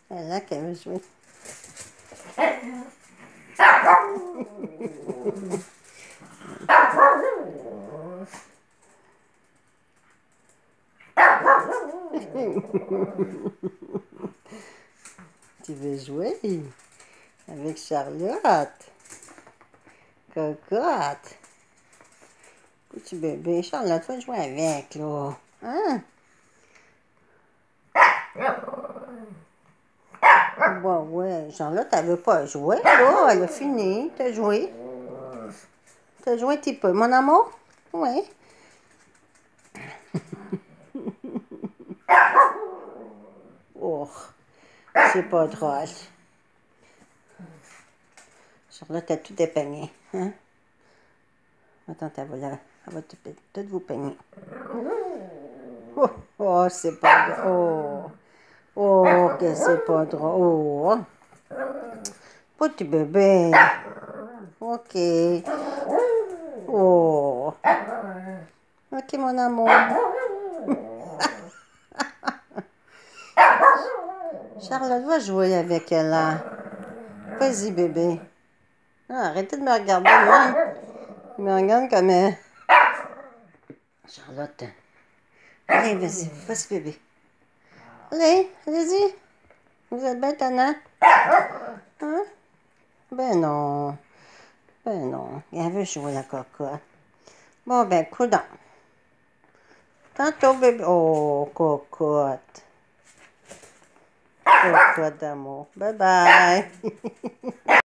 Elle est là qu'elle veut jouer. Tu veux jouer avec Charlotte? Cocotte. Petit bébé, Charlotte, va jouer avec, là. Hein? Bon, ouais, Charlotte, elle veut pas jouer, là. Elle a fini. T'as joué? T'as joué un petit peu, mon amour? Oui. Oh, c'est pas drôle. Charlotte a tout dépeigné, hein? Attends, elle va tout vous peigner. Oh, oh c'est pas drôle. Oh, que c'est pas drôle. Oh. Petit bébé. Ok. Oh. Ok, mon amour. Charlotte, va jouer avec elle, là. Vas-y, bébé. Ah, arrêtez de me regarder, moi. Il me regarde comme... Charlotte. Allez, vas-y, bébé. Allez, allez-y. Vous êtes bien tannant. Hein? Ben non. Ben non. Elle veut jouer la cocotte. Bon, ben, coudonc. Tantôt, bébé. Oh, cocotte. Cocotte d'amour. Bye bye.